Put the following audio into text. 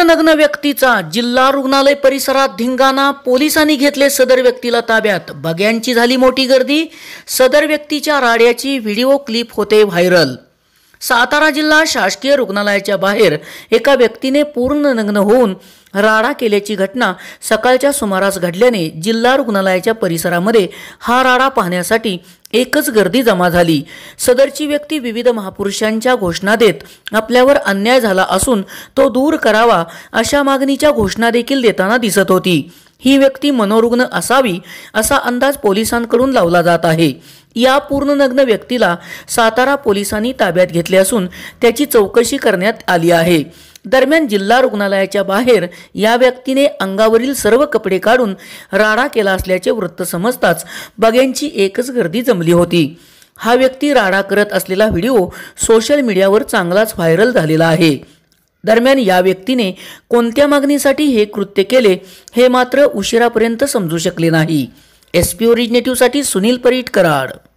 नग्न व्यक्तीचा जिल्हा रुग्णालय परिसरात धिंगाणा। पोलिसांनी घेतले सदर व्यक्तीला ताब्यात। बघ्यांची झाली मोठी गर्दी। सदर व्यक्तीच्या राड्याची व्हिडिओ क्लिप होते व्हायरल। सातारा जिल्हा शासकीय रुग्णालयाच्या बाहेर एका व्यक्तीने पूर्ण नग्न होऊन राडा केल्याची घटना सकाळच्या सुमारास घडल्याने जिल्हा रुग्णालयाच्या परिसरामध्ये हा राडा पाहण्यासाठी एकच गर्दी जमा झाली। सदरची व्यक्ती विविध महापुरुषांच्या घोषणा देत आपल्यावर अन्याय झाला असून तो दूर करावा अशा मागणीच्या घोषणा देखील देताना दिसत होती। ही व्यक्ती मनोरुग्ण असावी असा अंदाज पोलिसांकडून लावला जात आहे। या पूर्ण नग्न व्यक्तीला सातारा पोलिसांनी ताब्यात घेतले असून त्याची चौकशी करण्यात आली आहे। दरम्यान जिल्हा रुग्णालयाच्या बाहेर या व्यक्तीने अंगावरील सर्व कपडे काढून राडा केला असल्याचे वृत्त समजताच बघ्यांची एकच गर्दी जमली होती। हा व्यक्ती राडा करत असलेला व्हिडिओ सोशल मीडियावर चांगलाच व्हायरल झालेला आहे। दरम्यान या व्यक्तीने कोणत्या मागणीसाठी हे कृत्य केले हे मात्र उशिरापर्यंत समजू शकले नाही। SP ओरिजिनेटिव्ह साठी सुनील परीट, कराड।